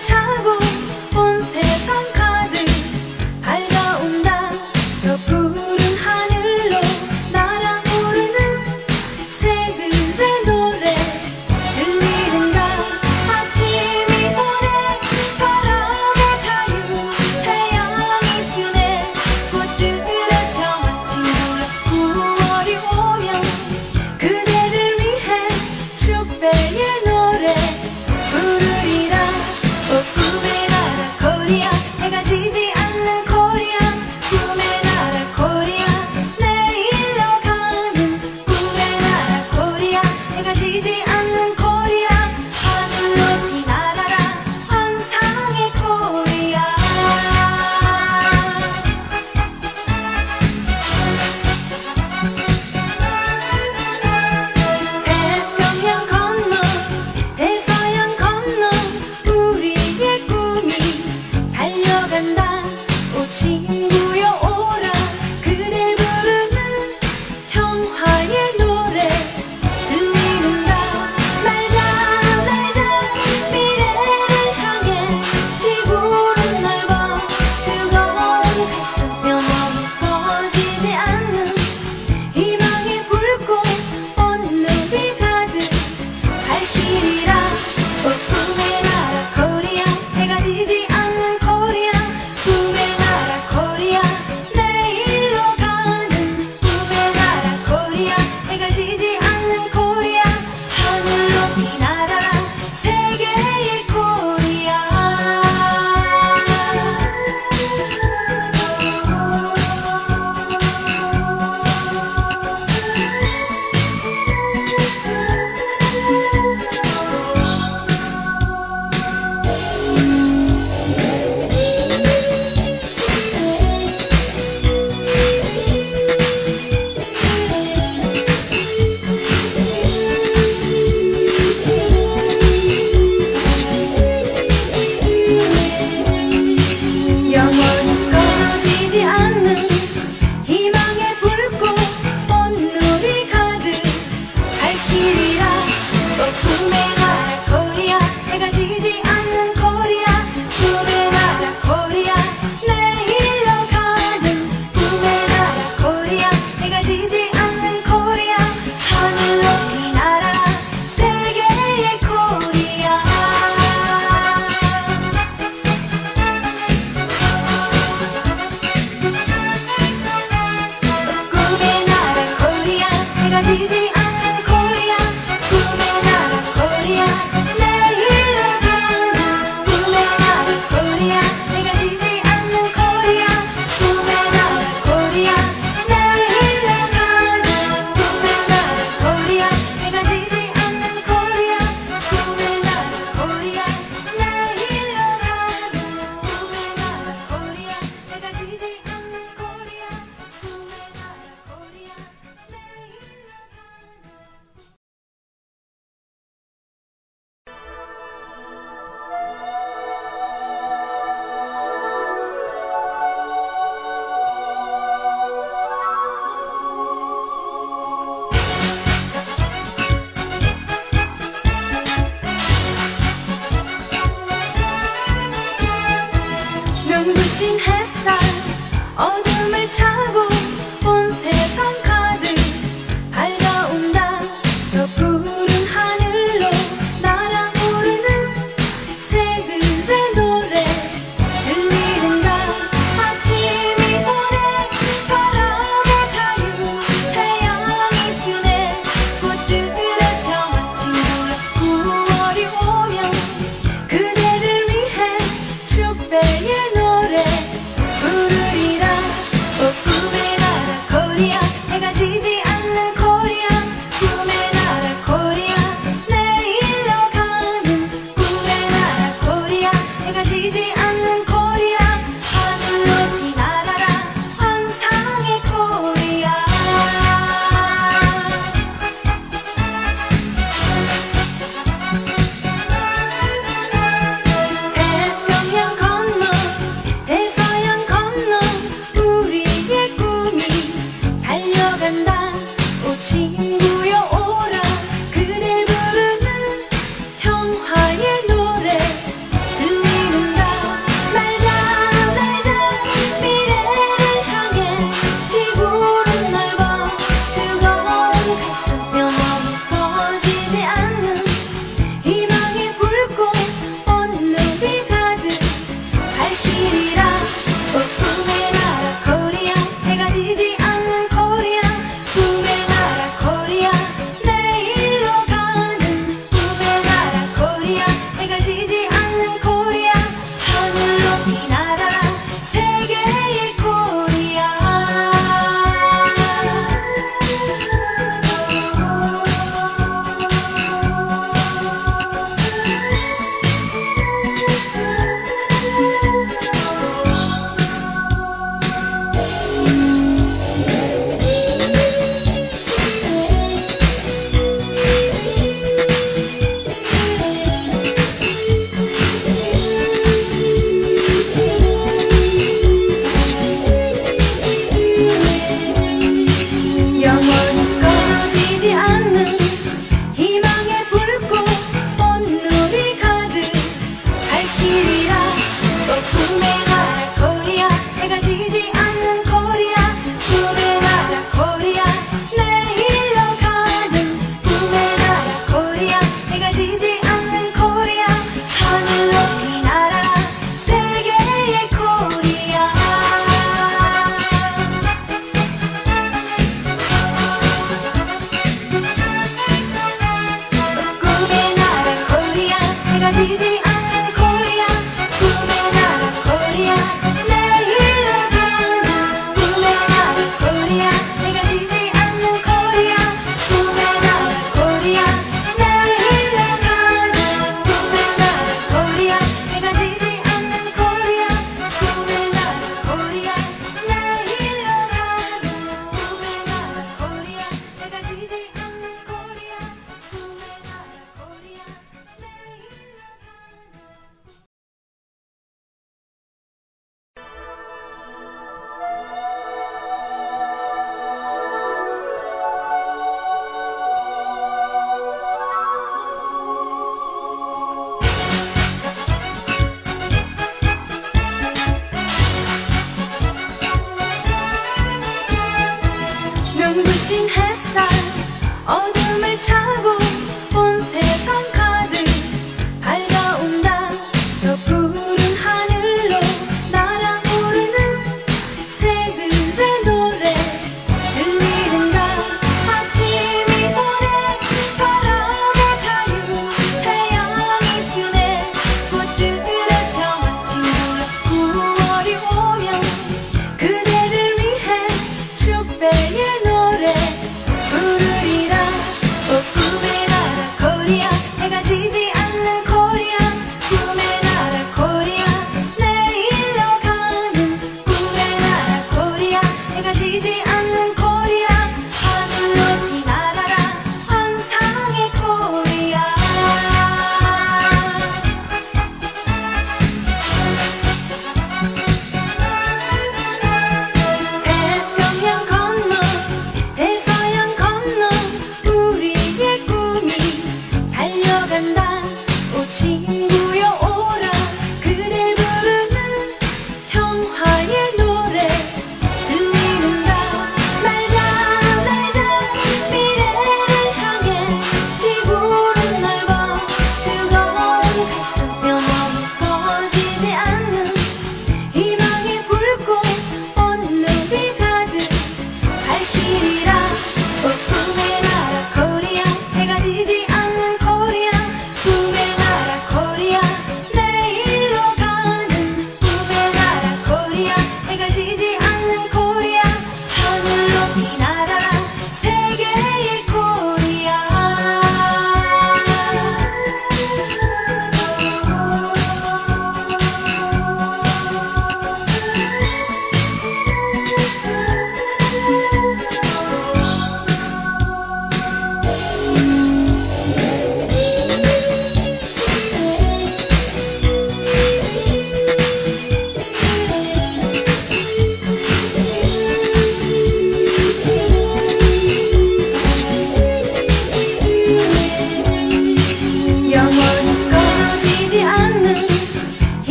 차고 온 세상 가득 밝아온다. 저 푸른 하늘로 날아오르는 새들의 노래 들리는가. 아침이 오네 바람의 자유 태양이 뜨네. 꽃들의 평화 친구여 9월이 오면 그대를 위해 축배의 노래 부르리라. 꿈의 나라 코리아 해가 지지 않는 코리아. 꿈의 나라 코리아 내일로 가는 꿈의 나라 코리아 해가 지지 않는 코리아. 하늘 높이 날아라 환상의 코리아. 태평양 건너 대서양 건너 우리의 꿈이 달려간다. 오 친구여 오라 그댈 부르는 평화의 노래 들리는가. 날자 날자 미래를 향해 지구는 넓어 뜨거운 가슴 영원히 꺼지지 않는 희망의 불꽃 온누리 가득 밝히리라. 꿈의 나라 코리아 해가 지지 않는 코리아. 꿈의 나라 코리아 내일로 가는 꿈의 나라 코리아 해가 지지 않는 코리아. 하늘 높이 날아라 세계의 코리아. 영원히 꺼지지 않는 희망의 불꽃 온누리 가득 밝히리라. 꿈의 나라 코리아 해가 지지 않는 코리아. 꿈의 나라 코리아 내일로 가는 꿈의 나라 코리아 해가 지지 않는 코리아. 하늘 높이 날아라 세계의 코리아. 꿈의 나라 코리아 해가 지지 않는 코리아. 꿈의 나라 코리아 내일로 가는 꿈의 나라 코리아 해가 지지 않는 코리아. 꿈의 나라 코리아 내일로 가는 꿈의 나라 코리아 해가 지지 않는 코리아. 꿈의 나라 코리아 내일로 가는 꿈의 나라 코리아 해가 지지 않는 코리아. 꿈의 나라 코리아 내일로 눈부신 햇살 어둠을 차고 온 세상 가득 밝아온다. 저 푸른 하늘로 날아오르는 새들의 노래 들리는가. 아침이 오네 바람의 자유 태양이 뜨네. 꽃들의 평화 친구여 9월이 오면 그대를 위해 축배의 노래 부르리라. 꿈의 나라 코리아 해가 지지 않는 코리아. 꿈의 나라 코리아 내일로 가는 꿈의 나라 코리아 해가 지지 않는 코리아. 하늘 높이 날아라 환상의 코리아. 태평양 건너 대서양 건너 우리의 꿈이 달려간다. 오 친구여 오라 그댈 부르는 평화의 노래 들리 부르리라. 또 꿈의 나라 코리아, 해가 지지 않는 코리아. 꿈의 나라 코리아, 내일로 가는 꿈의 나라 코리아, 해가 지지 않는 코리아. 하늘 높이 날아 세계의 코리아. 꿈의 나라 코리아, 해가 지지 않는 코리아. 꿈의 나라 코리아, 내일로 가는 꿈의 나라 코리아, 해가 지지 않는 코리아. 꿈의 나라 코리아, 내일로 가는 꿈의 나라 코리아, 해가 지지 않는 코리아. 꿈의 나라 코리아, 내일로 가는 꿈의 나라 코리아, 해가 지지 않는 코리아. 꿈의 나라 코리아, 내일로 눈부신 햇살 어둠을 차고 온 세상 가득 밝아온다. 저 푸른 하늘로 날아오르는 새들의 노래 들리는가. 아침이 오네, 바람의 자유, 태양이 뜨네. 꽃들의 평화 친구여, 9월이 오면 그대를 위해 축배의 노래 부르리라.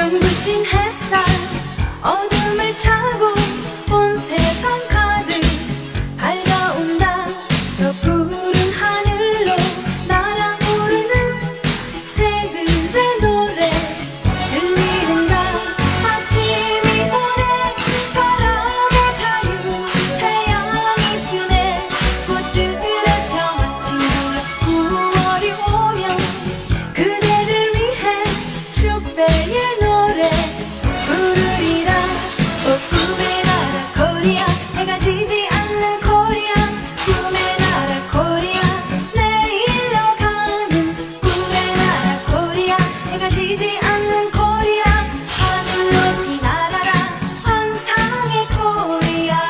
눈부신 햇살 어둠을 차고 온 세상 가득 밝아온다. 저 푸른 하늘로 날아오르는 새들의 노래 들리는가. 아침이 오네 바람의 자유 태양이 뜨네. 꽃들의 평화 친구여 9월이 오면 그대를 위해 축배의 노래 부르리라. 오 꿈의 나라 코리아 해가 지지 않는 코리아. 꿈의 나라 코리아 내일로 가는 꿈의 나라 코리아 해가 지지 않는 코리아. 하늘 높이 날아라 환상의 코리아.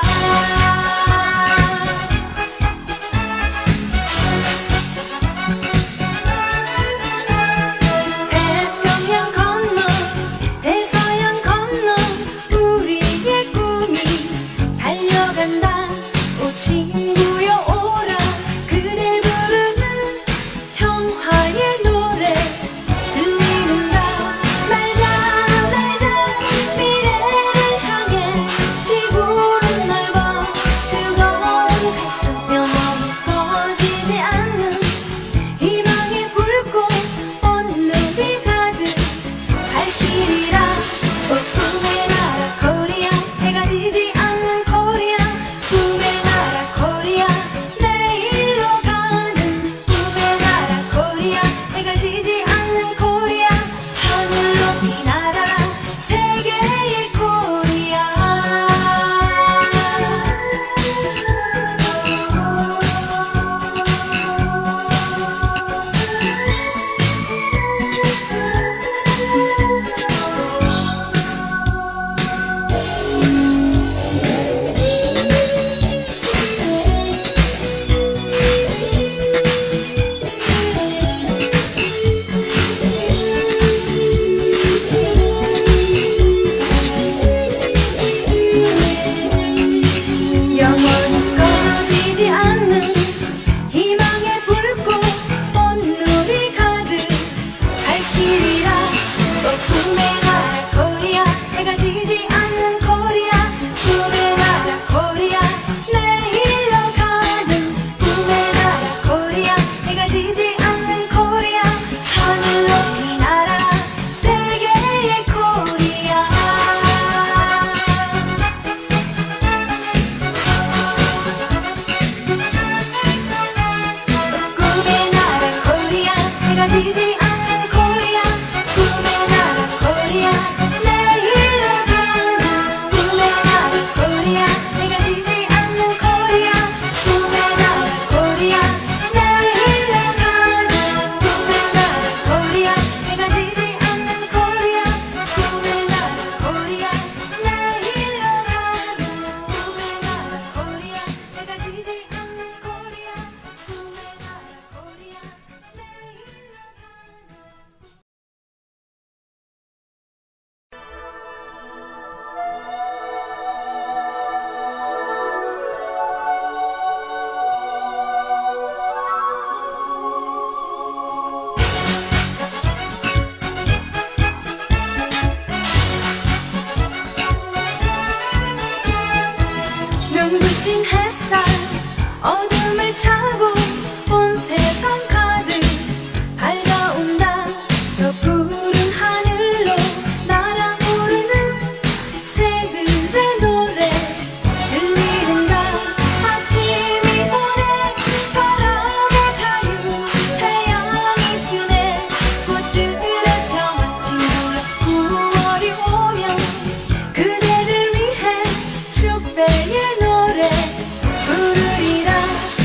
태평양 건너 대서양 건너 우리의 꿈이 달려간다. 오 친구여 오라 그댈 부르는 평화의 노래 들리는가. 날자 날자 미래를 향해 지구는 넓어 뜨거운 가슴 영원히 꺼지지 않는 희망의 불꽃 온누리 가득 밝히리라. 오 꿈의 나라 코리아 해가 지지 않는 코리아. 꿈의 나라 코리아 내일로 가는 꿈의 나라 코리아 해가 지지 않는 코리아. 하늘 높이 날아라 세계의 코리아. 영원히 꺼지지 않는 희망의 불꽃 온누리 가득 밝히리라. 오 꿈의 나라 코리아 해가 지지 않는 코리아. 꿈의 나라 코리아 내일로 가는 꿈의 나라 코리아 해가 지지 않는 코리아. 하늘 높이 날아라 세계의 코리아. 꿈의 나라 코리아 해가 지지 않는 코리아. 꿈의 나라 코리아 내일로 가는 꿈의 나라 코리아 해가 지지 않는 코리아. 꿈의 나라 코리아 내일로 가는 꿈의 나라 코리아 해가 지지 않는 코리아. 꿈의 나라 코리아 내일로 가는 꿈의 나라 코리아 해가 지지 않는 코리아. 꿈의 나라 코리아 내일로 눈부신 햇살 어둠을 차고 온 세상 가득 밝아온다. 저 푸른 하늘로 날아오르는 새들의 노래 들리는가. 아침이 오네 바람의 자유 태양이 뜨네. 꽃들의 평화 친구여 9월이 오면 그대를 위해 축배의 노래 부르리라.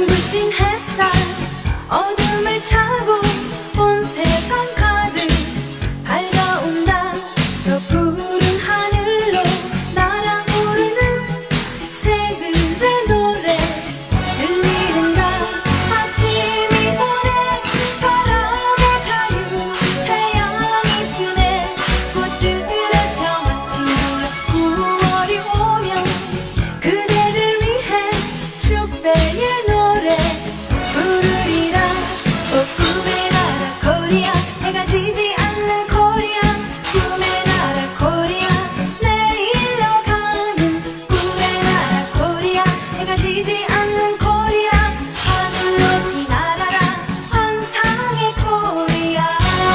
눈부신 햇살 어둠을 차고 온 세상 가득 밝아온다. 저 푸른 하늘로 날아오르는 새들의 노래 들리는가. 아침이 오네 바람의 자유 태양이 뜨네. 꽃들의 평화 친구여 9월이 오면 그대를 위해 축배의 노래 부르리라. 오 꿈의 나라 코리아 해가 지지 않는 코리아. 꿈의 나라 코리아 내일로 가는 꿈의 나라 코리아 해가 지지 않는 코리아. 하늘 높이 날아라 환상의 코리아.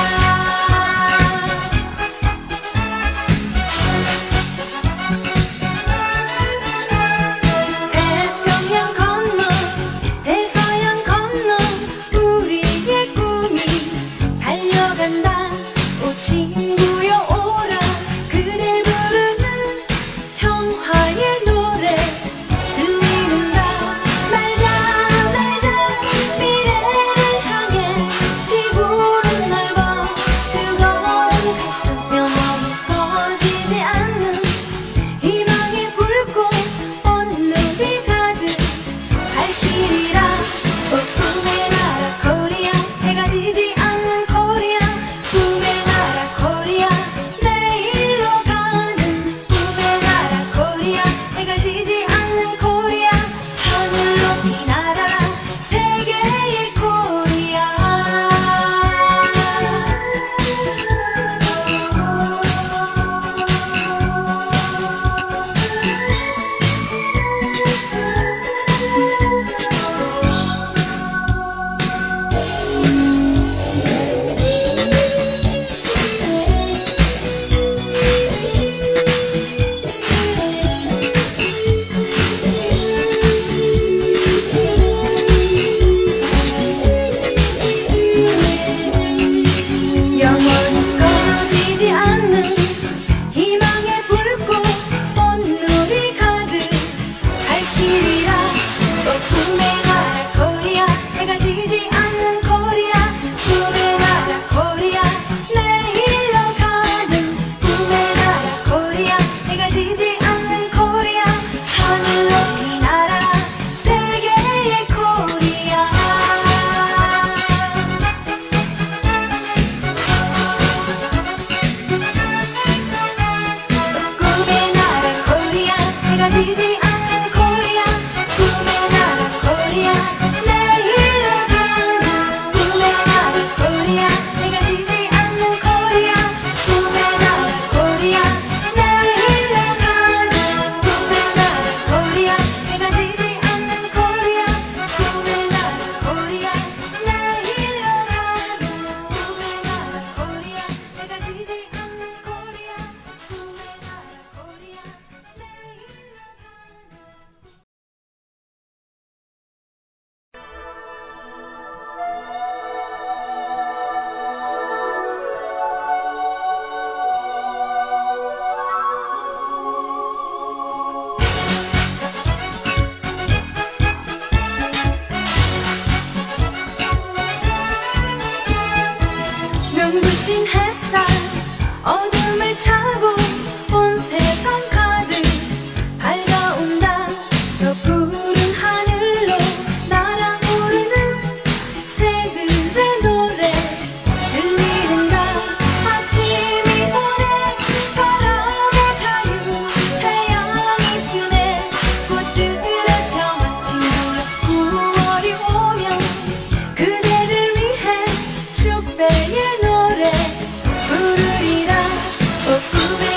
태평양 건너 대서양 건너 우리의 꿈이 달려간다. 오 친구여 오라 그댈 부르는 평화의 노래 들리는가. 날자 날자 미래를 향해 지구는 넓어 뜨거운 가슴 영원히 꺼지지 않는 희망의 불꽃 온누리 가득 밝히리라. 오 꿈의 나라 코리아 해가 지지 않는 코리아. 꿈의 나라 코리아 내일로 가는 꿈의 나라 코리아 해가 지지 않는 코리아. 하늘 높이 날아라 세계의 코리아. 영원히 꺼지지 않는 희망의 불꽃 온누리 가득 밝히리라. 오 꿈의 나라 코리아 해가 지지 않는 코리아. 꿈의 나라 코리아 내일로 가는 꿈의 나라 코리아 해가 지지 않는 코리아. 하늘 높이 날아라 세계의 코리아. 꿈의 나라 코리아 해가 지지 않는 코리아. 꿈의 나라 코리아 내일로 가는 꿈의 나라 코리아 해가 지지 않는 코리아. 꿈의 나라 코리아 내일로 가는 꿈의 나라 코리아 해가 지지 않는 코리아. 꿈의 나라 코리아 내일로 가는 꿈의 나라 코리아 해가 지지 않는 코리아. 꿈의 나라 코리아 내일로 눈부신 햇살 어둠을 차고 온 세상 가득 밝아온다. 저 푸른 하늘로 날아오르는 새들의 노래 들리는가. 아침이 오네 바람의 자유 태양이 뜨네. 꽃들의 평화 친구여 9월이 오면 그대를 위해 축배의 노래 부르리라. 오 꿈의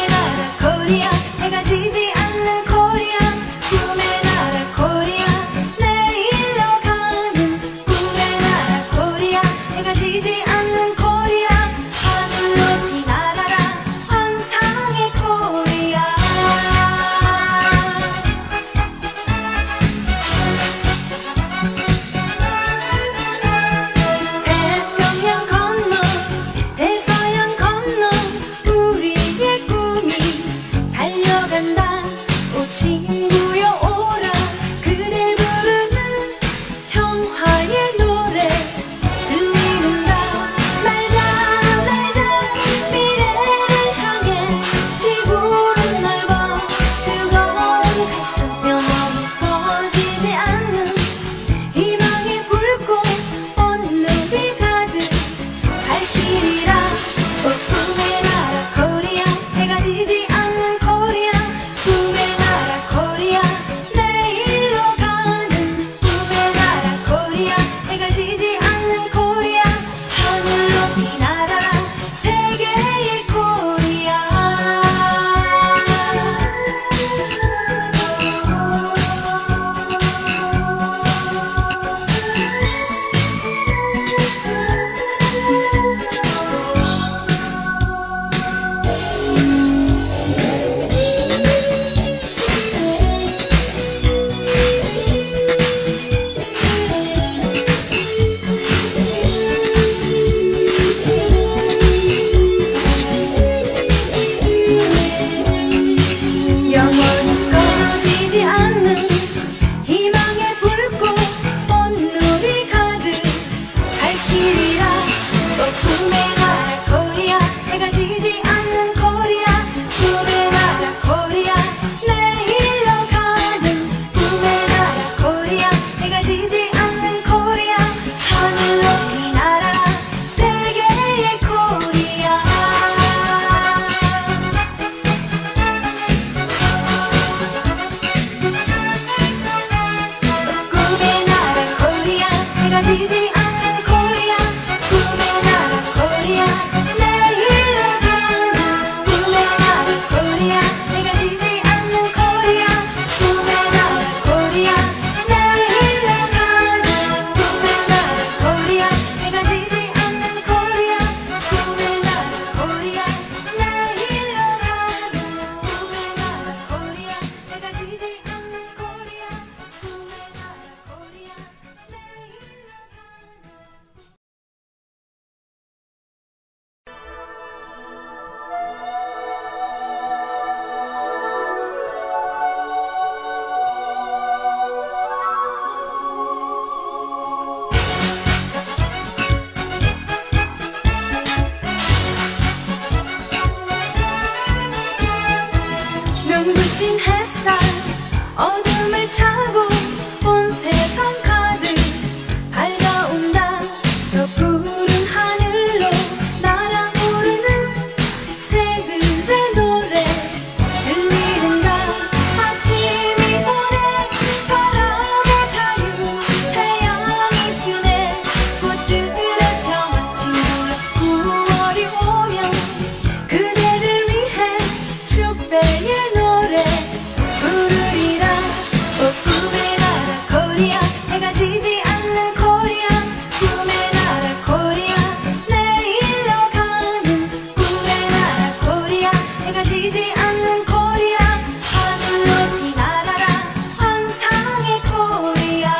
눈부신 햇살 어둠을 차고 온 세상 가득 밝아온다. 저 푸른 하늘로 날아오르는 새들의 노래 들리는가. 아침이 오네 바람의 자유 태양이 뜨네. 꽃들의 평화 친구여 9월이 오면 그대를 위해 축배의 노래 부르리라. 꿈의 나라 코리아 해가 지지 않는 코리아. 꿈의 나라 코리아 내일로 가는 꿈의 나라 코리아 해가 지지 않는 코리아. 하늘 높이 날아라 환상의 코리아.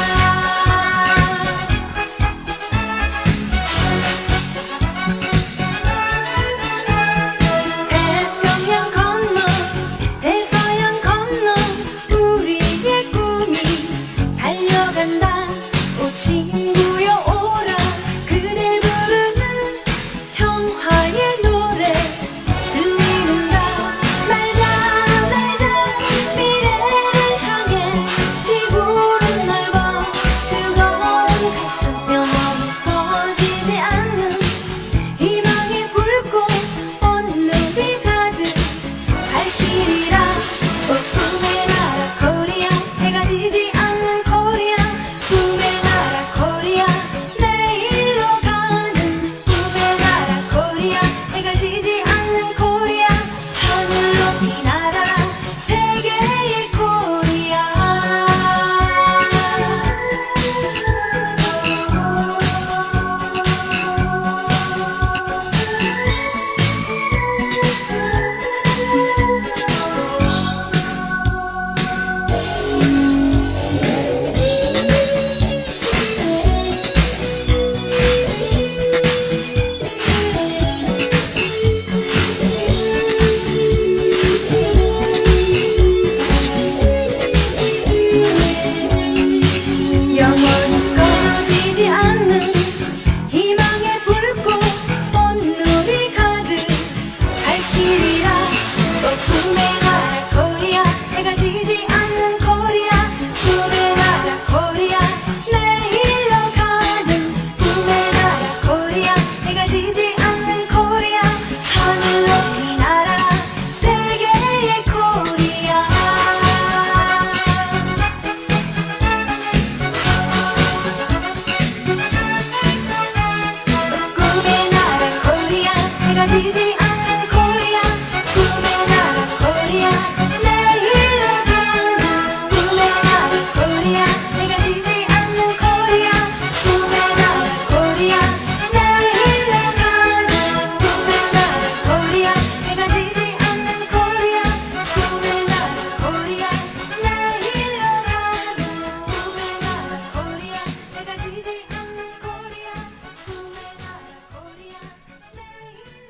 태평양 건너 대서양 건너 우리의 꿈이 달려간다. 오 친구여 오라 그댈 부르는 평화의 노래 들리는가. 날자 날자 미래를 향해 지구는 넓어 뜨거운 가슴 영원히 꺼지지 않는 희망의 불꽃 온누리 가득 밝히리라. 꿈의 나라 코리아 해가 지지 않는 코리아. 꿈의 나라 코리아 내일로 가는 꿈의 나라 코리아 해가 지지 않는 코리아. 하늘 높이 날아라 세계의 코리아. 영원히 꺼지지 않는 희망의 불꽃 온누리 가득 밝히리라. 꿈의 나라 코리아 해가 지지 않는 코리아. 꿈의 나라 코리아 내일로 가는 꿈의 나라 코리아 해가 지지 않는 코리아. 하늘 높이 날아라 세계의 코리아. 꿈의 나라 코리아 해가 지지 않는 코리아. 꿈의 나라 코리아 내일로 가는 꿈의 나라 코리아 해가 지지 않는 코리아. 꿈의 나라 코리아 내일로 가는 꿈의 나라 코리아 해가 지지 않는 코리아. 꿈의 나라 코리아 내일로 가는 꿈의 나라 코리아 해가 지지 않는 코리아. 꿈의 나라 코리아 내일로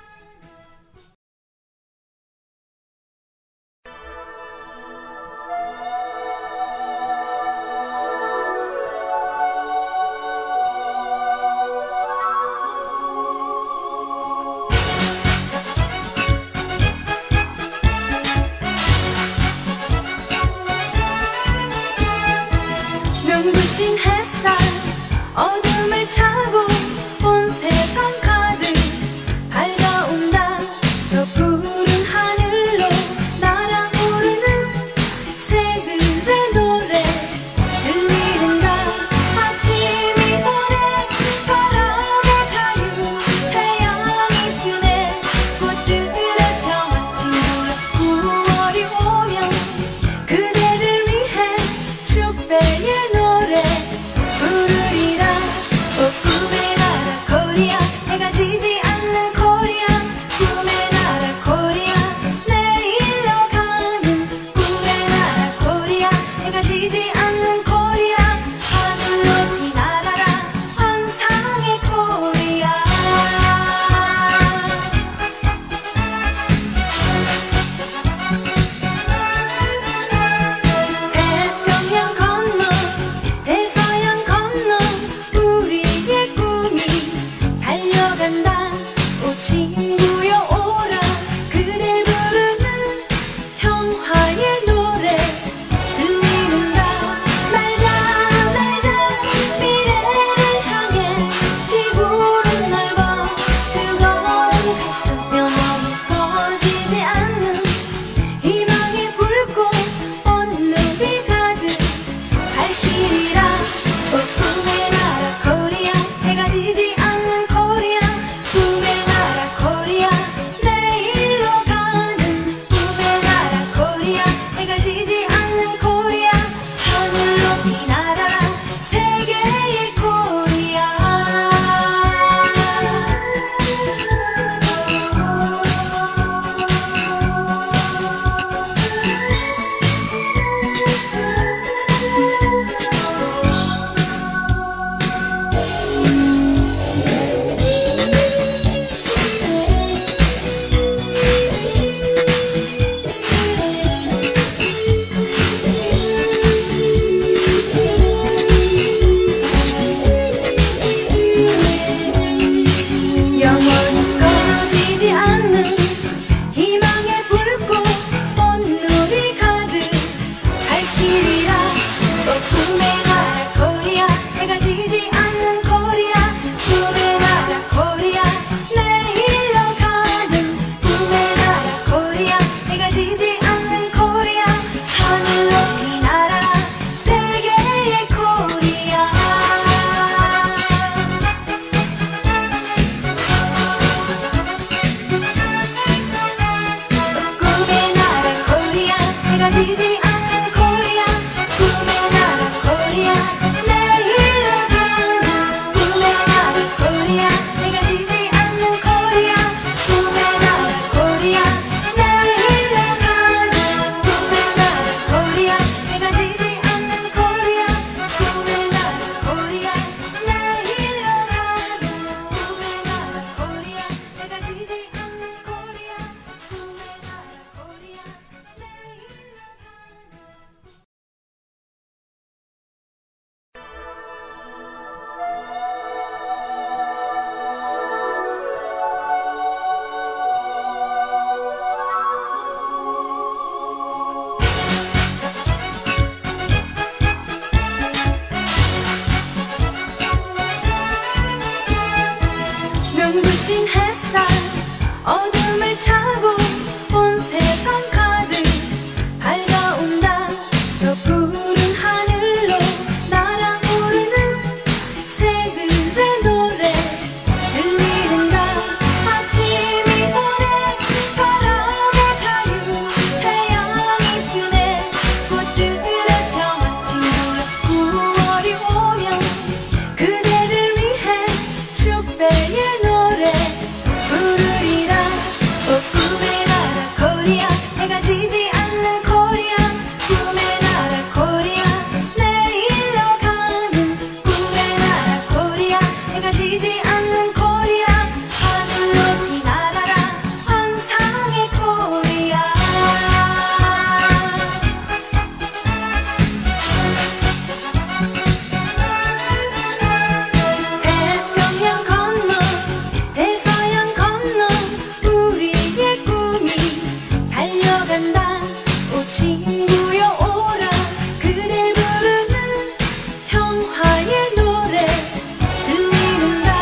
눈부신 햇살 어둠을 차고 온 세상 가득 밝아온다. 저 푸른 하늘로 날아오르는 새들의 노래 들리는가. 아침이 오네 바람의 자유 태양이 뜨네. 꽃들의 평화 친구여 9월이 오면 그대를 위해 축배의 노래 부르리라. 꿈의 나라 코리아 해가 눈부신 햇살 어둠을 차고 온 세상 가득 밝아온다. 저 푸른 하늘로 날아 오르는 새들의 노래 들리는가. 아침이 오네 바람의 자유 태양이 뜨네. 꽃들의 평화 친구여 9월이 오면 그대를 위해 축배의 노래 부르리라. 오 꿈의 나라 코리아 해가 지지 않는 코리아. 꿈의 나라 코리아 내일로 가는 꿈의 나라 코리아 해가 지지 않는 코리아. 하늘 높이 날아라 환상의 코리아. 태평양 건너 대서양 건너 우리의 꿈이 달려간다. 오 친구여 오라 그댈 부르는 평화의 노래 들리는가.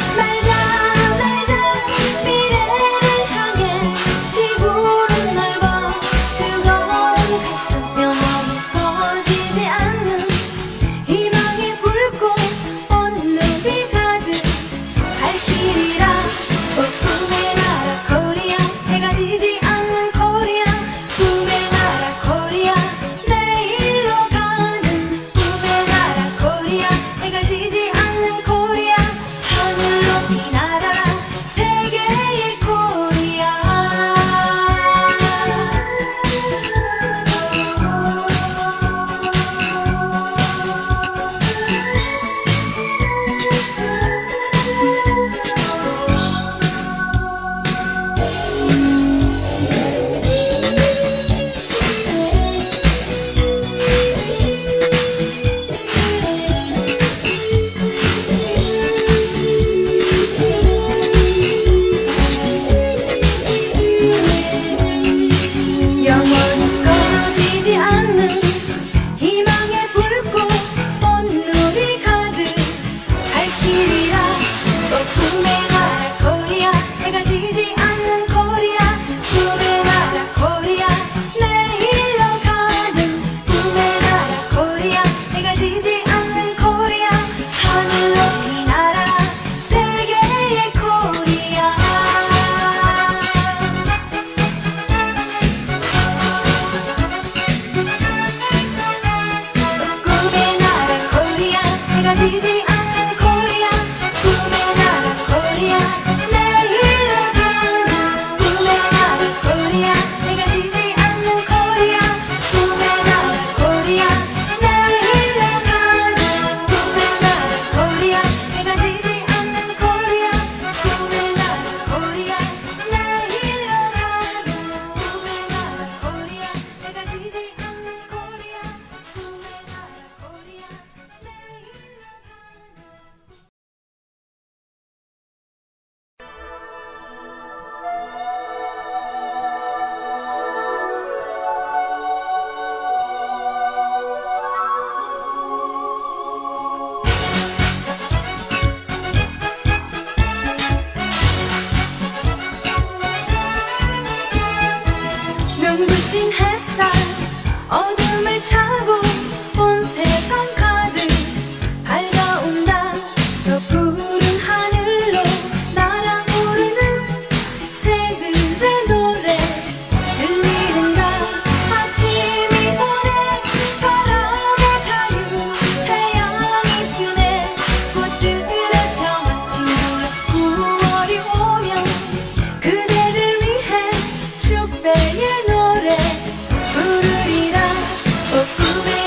날자 미래를 향해 지구는 넓어 뜨거운 가슴 영원히 꺼지지 않는 희망의 불꽃 온누리 가득 밝히리라. 오 꿈의 나라 코리아 해가 지지 않는 코리아. 꿈의 나라 코리아 내일로 가는 꿈의 나라 코리아 해가 지지 않는 코리아. 하늘 높이 날아라 세계의 코리아. 영원히 꺼지지 않는 희망의 불꽃 온누리 가득 밝히리라. 오 꿈의 나라 코리아 해가 지지 않는 코리아. 꿈의 나라 코리아 내일로 가는 꿈의 나라 코리아 해가 지지 않는 코리아. 하늘 높이 날아라 세계의 코리아. 꿈의 나라 코리아 해가 지지 않는 코리아. 꿈의 나라 코리아 내일로 가는 꿈의 나라 코리아 해가 지지 않는 코리아. 꿈의 나라 코리아 내일로 가는 꿈의 나라 코리아 해가 지지 않는 코리아. 꿈의 나라 코리아 내일로 가는 꿈의 나라 코리아 해가 지지 않는 코리아. 꿈의 나라 코리아 내일로 눈부신 햇살 어둠을 차고 온 세상 가득 밝아온다. 저 푸른 하늘로 날아 오르는 새들의 노래 들리는가. 아침이 오네 바람의 자유 태양이 뜨네. 꽃들의 평화 친구여 9월이 오면 그대를 위해 축배의 노래 부르리라. 오 꿈의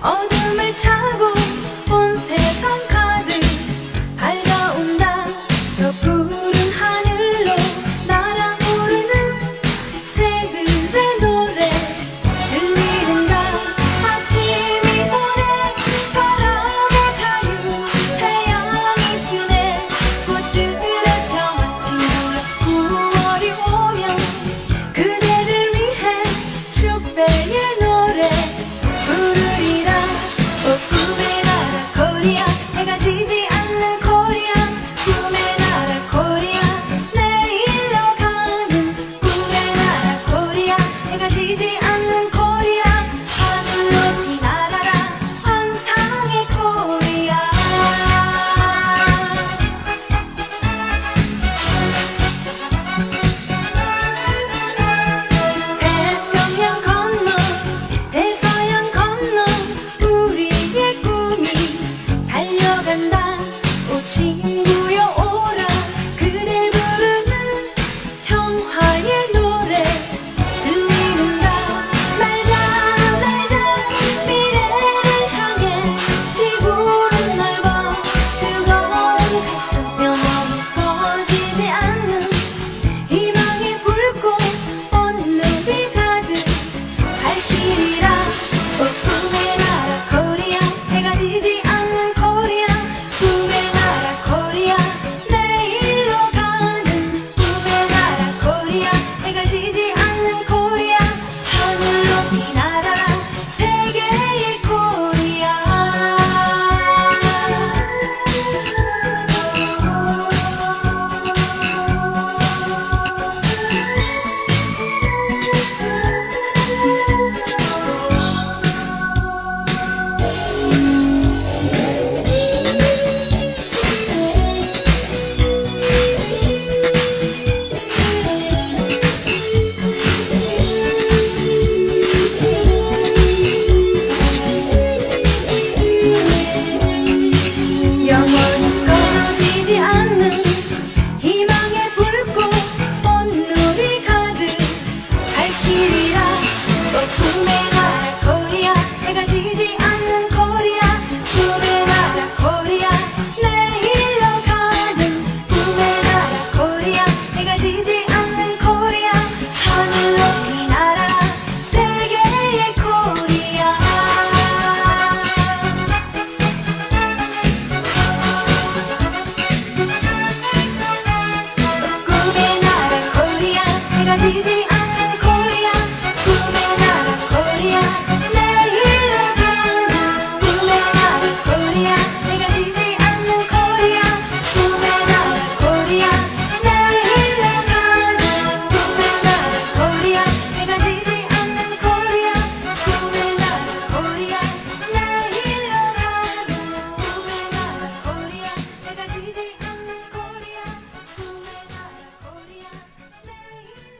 어둠을 차고 온 세상 가득 밝아온다. 저 푸른 하늘로 날아 오르는 새들의 노래 들리는가. 아침이 오네 바람의 자유 태양이 뜨네. 꽃들의 평화치 모여 9월이 오면 그대를 위해 축배의 노래 부르리라. 오 꿈의 나라 코리아 해가 지지 않는 코리아. 꿈의 나라 코리아 내일로 가는 꿈의 나라 코리아 해가 지지 않는 코리아. 하늘 높이 날아라 환상의 코리아. 태평양 건너 대서양 건너 우리의 꿈이 달려간다. 오 친구여 오라 그댈 부르는 평화의 노래 들리는가. 날자 날자 미래를 향해 지구는 넓어 뜨거운 가슴 영원히 꺼지지 않는 희망의 불꽃 온누리 가득 밝히리라. 오 꿈의 나라 코리아 해가 지지 않는 코리아. 꿈의 나라 코리아 내일로 가는 꿈의 나라 코리아 해가 지지 않는 코리아. 하늘 높이 날아라 세계의 코리아. 영원히 꺼지지 않는 희망의 불꽃 온누리 가득 밝히리라. 오 꿈의 나라 코리아 해가 지지 않는 코리아. 꿈의 나라 코리아 내일로 가는 꿈의 나라 코리아 해가 지지 않는 코리아. 하늘 높이 날아라 세계의 코리아. 꿈의 나라 코리아 해가 지지 않는 코리아. 꿈의 나라 코리아 내일로 가는 꿈의 나라 코리아 해가 지지 않는 코리아. 꿈의 나라 코리아 내일로 가는 꿈의 나라 코리아 해가 지지 않는 코리아. 꿈의 나라 코리아 내일로 가는 꿈의 나라 코리아 해가 지지 않는 코리아. 꿈의 나라 코리아 내일로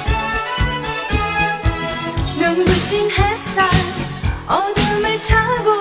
눈부신 햇살 어둠을 차고